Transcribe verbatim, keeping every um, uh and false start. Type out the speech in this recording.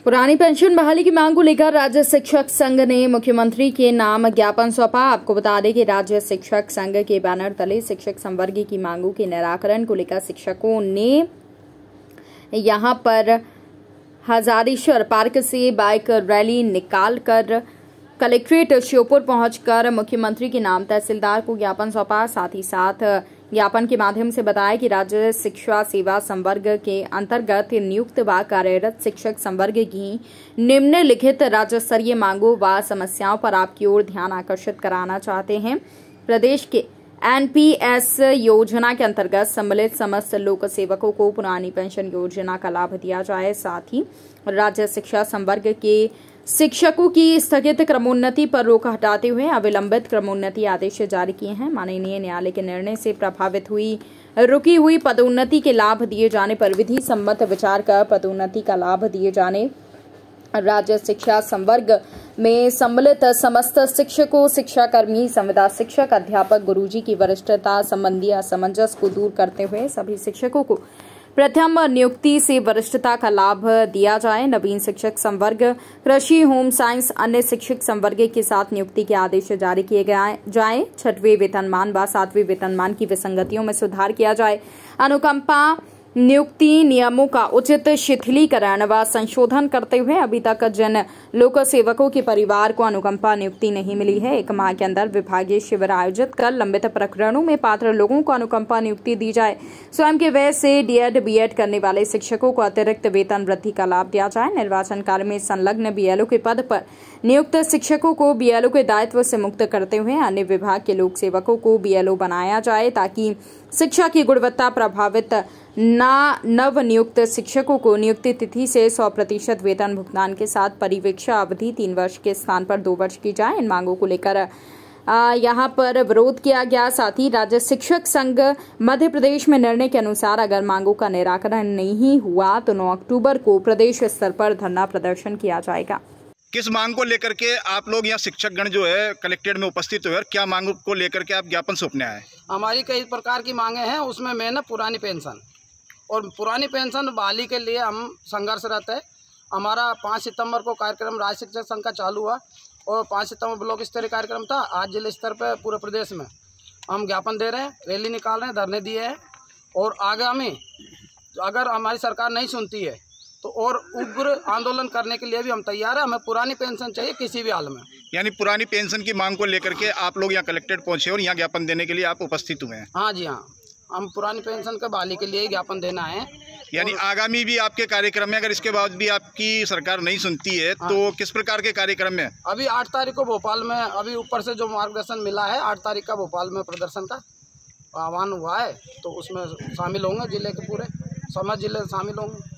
पुरानी पेंशन बहाली की मांग को लेकर राज्य शिक्षक संघ ने मुख्यमंत्री के नाम ज्ञापन सौंपा। आपको बता दें कि राज्य शिक्षक संघ के बैनर तले शिक्षक संवर्ग की मांगों के निराकरण को लेकर शिक्षकों ने यहां पर हजारीश्वर पार्क से बाइक रैली निकालकर कलेक्ट्रेट श्योपुर पहुंचकर मुख्यमंत्री के नाम तहसीलदार को ज्ञापन सौंपा। साथ ही साथ ज्ञापन के माध्यम से बताया कि राज्य शिक्षा सेवा संवर्ग के अंतर्गत नियुक्त व कार्यरत शिक्षक संवर्ग की निम्नलिखित राज्य स्तरीय मांगों व समस्याओं पर आपकी ओर ध्यान आकर्षित कराना चाहते हैं। प्रदेश के एनपीएस योजना के अंतर्गत सम्मिलित समस्त लोक सेवकों को पुरानी पेंशन योजना का लाभ दिया जाए। साथ ही राज्य शिक्षा संवर्ग के शिक्षकों की स्थगित क्रमोन्नति पर रोक हटाते हुए अविलंबित क्रमोन्नति आदेश जारी किए हैं। माननीय न्यायालय के निर्णय से प्रभावित हुई रुकी हुई पदोन्नति के लाभ दिए जाने पर विधि सम्मत विचार कर पदोन्नति का लाभ दिए जाने, राज्य शिक्षा संवर्ग में सम्मिलित समस्त शिक्षकों, शिक्षाकर्मी, संविदा शिक्षक, अध्यापक, गुरुजी की वरिष्ठता संबंधी असमंजस को दूर करते हुए सभी शिक्षकों को प्रथम नियुक्ति से वरिष्ठता का लाभ दिया जाए। नवीन शिक्षक संवर्ग, कृषि, होम साइंस, अन्य शिक्षक संवर्ग के साथ नियुक्ति के आदेश जारी किए जाए। छठवें वेतनमान व सातवें वेतनमान की विसंगतियों में सुधार किया जाए। अनुकंपा नियुक्ति नियमों का उचित शिथिलीकरण व संशोधन करते हुए अभी तक जिन लोक सेवकों के परिवार को अनुकंपा नियुक्ति नहीं मिली है, एक माह के अंदर विभागीय शिविर आयोजित कर लंबित प्रकरणों में पात्र लोगों को अनुकंपा नियुक्ति दी जाए। स्वयं के व्यय से डीएड बीएड करने वाले शिक्षकों को अतिरिक्त वेतन वृद्धि का लाभ दिया जाए। निर्वाचन कार्य में संलग्न बीएलओ के पद पर नियुक्त शिक्षकों को बीएलओ के दायित्व से मुक्त करते हुए अन्य विभाग के लोक सेवकों को बीएलओ बनाया जाए ताकि शिक्षा की गुणवत्ता प्रभावित ना नव नियुक्त शिक्षकों को नियुक्ति तिथि से सौ प्रतिशत वेतन भुगतान के साथ परिवीक्षा अवधि तीन वर्ष के स्थान पर दो वर्ष की जाए। इन मांगों को लेकर यहां पर विरोध किया गया। साथ ही राज्य शिक्षक संघ मध्य प्रदेश में निर्णय के अनुसार अगर मांगों का निराकरण नहीं हुआ तो नौ अक्टूबर को प्रदेश स्तर पर धरना प्रदर्शन किया जाएगा। किस मांग को लेकर के आप लोग यहाँ शिक्षकगण जो है कलेक्ट्रेट में उपस्थित हुए और क्या मांग को लेकर के आप ज्ञापन सौंपने आए? हमारी कई प्रकार की मांगे हैं, उसमें मेन है पुरानी पेंशन और पुरानी पेंशन बहाली के लिए हम संघर्षरत है। हमारा पाँच सितंबर को कार्यक्रम राज्य शिक्षक संघ का चालू हुआ और पाँच सितंबर ब्लॉक स्तरीय कार्यक्रम था। आज जिले स्तर पर पूरे प्रदेश में हम ज्ञापन दे रहे हैं, रैली निकाल रहे हैं, धरने दिए हैं और आगामी अगर हमारी सरकार नहीं सुनती है तो और उग्र आंदोलन करने के लिए भी हम तैयार हैं। हमें पुरानी पेंशन चाहिए किसी भी हाल में। यानी पुरानी पेंशन की मांग को लेकर के आप लोग यहाँ कलेक्ट्रेट पहुँचे और यहाँ ज्ञापन देने के लिए आप उपस्थित हुए हैं? हाँ जी हाँ, हम पुरानी पेंशन के बहाली के लिए ज्ञापन देना है। यानी आगामी भी आपके कार्यक्रम में अगर इसके बाद भी आपकी सरकार नहीं सुनती है हाँ। तो किस प्रकार के कार्यक्रम में? अभी आठ तारीख को भोपाल में अभी ऊपर से जो मार्गदर्शन मिला है, आठ तारीख का भोपाल में प्रदर्शन का आह्वान हुआ है तो उसमें शामिल होंगे। जिले के पूरे समाज जिले शामिल होंगे।